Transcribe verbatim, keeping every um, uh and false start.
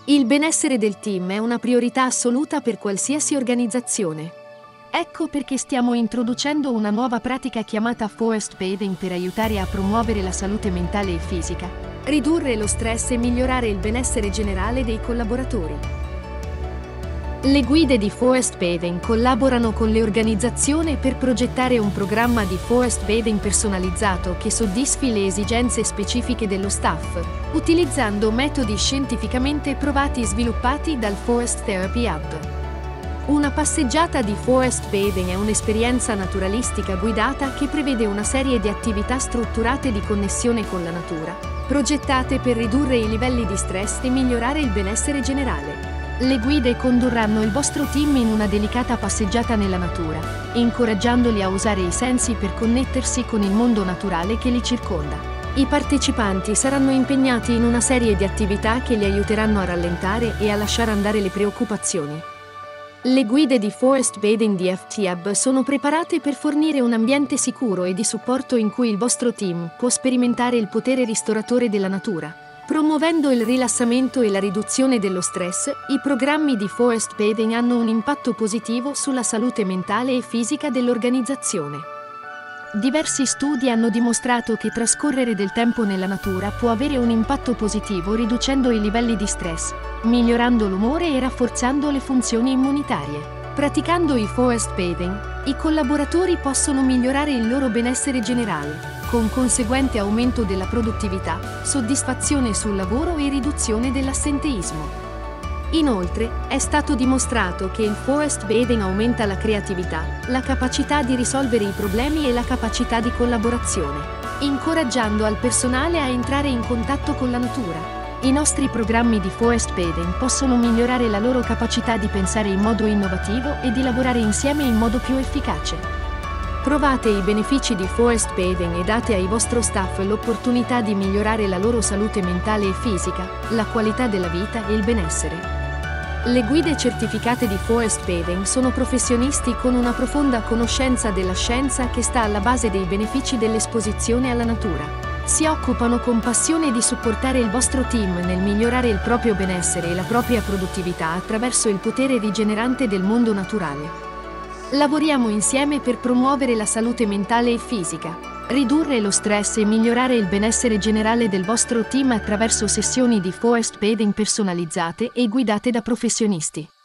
Il benessere del team è una priorità assoluta per qualsiasi organizzazione. Ecco perché stiamo introducendo una nuova pratica chiamata Forest Bathing per aiutare a promuovere la salute mentale e fisica, ridurre lo stress e migliorare il benessere generale dei collaboratori. Le guide di Forest Bathing collaborano con le organizzazioni per progettare un programma di Forest Bathing personalizzato che soddisfi le esigenze specifiche dello staff, utilizzando metodi scientificamente provati sviluppati dal Forest Therapy Hub. Una passeggiata di Forest Bathing è un'esperienza naturalistica guidata che prevede una serie di attività strutturate di connessione con la natura, progettate per ridurre i livelli di stress e migliorare il benessere generale. Le guide condurranno il vostro team in una delicata passeggiata nella natura, incoraggiandoli a usare i sensi per connettersi con il mondo naturale che li circonda. I partecipanti saranno impegnati in una serie di attività che li aiuteranno a rallentare e a lasciare andare le preoccupazioni. Le guide di Forest Bathing di F T Hub sono preparate per fornire un ambiente sicuro e di supporto in cui il vostro team può sperimentare il potere ristoratore della natura. Promuovendo il rilassamento e la riduzione dello stress, i programmi di Forest Bathing hanno un impatto positivo sulla salute mentale e fisica dell'organizzazione. Diversi studi hanno dimostrato che trascorrere del tempo nella natura può avere un impatto positivo riducendo i livelli di stress, migliorando l'umore e rafforzando le funzioni immunitarie. Praticando il Forest Bathing, i collaboratori possono migliorare il loro benessere generale, con conseguente aumento della produttività, soddisfazione sul lavoro e riduzione dell'assenteismo. Inoltre, è stato dimostrato che il Forest Bathing aumenta la creatività, la capacità di risolvere i problemi e la capacità di collaborazione, incoraggiando al personale a entrare in contatto con la natura. I nostri programmi di Forest Bathing possono migliorare la loro capacità di pensare in modo innovativo e di lavorare insieme in modo più efficace. Provate i benefici di Forest Bathing e date ai vostro staff l'opportunità di migliorare la loro salute mentale e fisica, la qualità della vita e il benessere. Le guide certificate di Forest Bathing sono professionisti con una profonda conoscenza della scienza che sta alla base dei benefici dell'esposizione alla natura. Si occupano con passione di supportare il vostro team nel migliorare il proprio benessere e la propria produttività attraverso il potere rigenerante del mondo naturale. Lavoriamo insieme per promuovere la salute mentale e fisica, ridurre lo stress e migliorare il benessere generale del vostro team attraverso sessioni di Forest Bathing personalizzate e guidate da professionisti.